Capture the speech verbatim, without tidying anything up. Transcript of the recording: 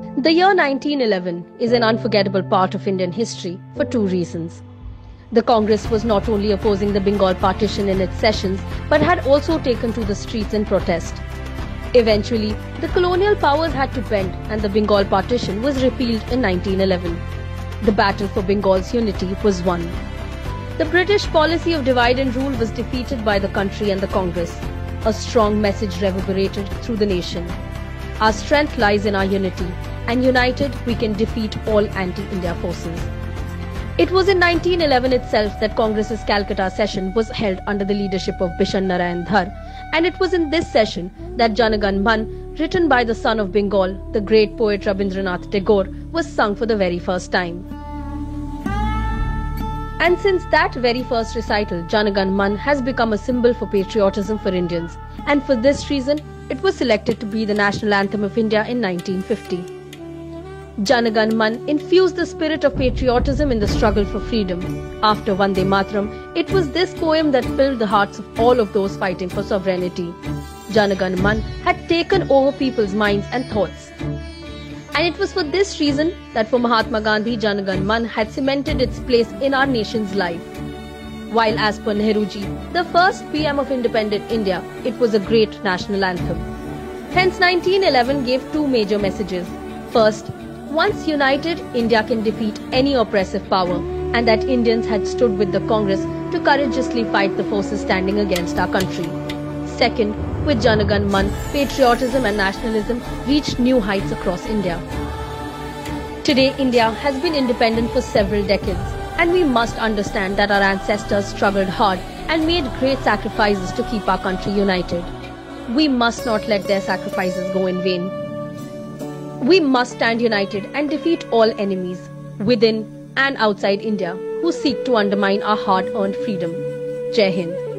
The year nineteen eleven is an unforgettable part of Indian history for two reasons. The Congress was not only opposing the Bengal partition in its sessions, but had also taken to the streets in protest. Eventually, the colonial powers had to bend and the Bengal partition was repealed in nineteen eleven. The battle for Bengal's unity was won. The British policy of divide and rule was defeated by the country and the Congress. A strong message reverberated through the nation. Our strength lies in our unity, and united we can defeat all anti-India forces. It was in nineteen eleven itself that Congress's Calcutta session was held under the leadership of Bishan Narayan Dhar, and it was in this session that Jana Gan Man, written by the son of Bengal, the great poet Rabindranath Tagore, was sung for the very first time. And since that very first recital, Jana Gan Man has become a symbol for patriotism for Indians, and for this reason, it was selected to be the national anthem of India in nineteen fifty. Jana Gan Man infused the spirit of patriotism in the struggle for freedom. After Vande Mataram, it was this poem that filled the hearts of all of those fighting for sovereignty. Jana Gan Man had taken over people's minds and thoughts. And it was for this reason that for Mahatma Gandhi, Jana Gan Man had cemented its place in our nation's life. While as per Nehruji, the first P M of independent India, it was a great national anthem. Hence nineteen eleven gave two major messages. First, once united, India can defeat any oppressive power, and that Indians had stood with the Congress to courageously fight the forces standing against our country. Second, with Jana Gan Man, patriotism and nationalism reached new heights across India. Today, India has been independent for several decades, and we must understand that our ancestors struggled hard and made great sacrifices to keep our country united. We must not let their sacrifices go in vain. We must stand united and defeat all enemies, within and outside India, who seek to undermine our hard-earned freedom. Jai Hind.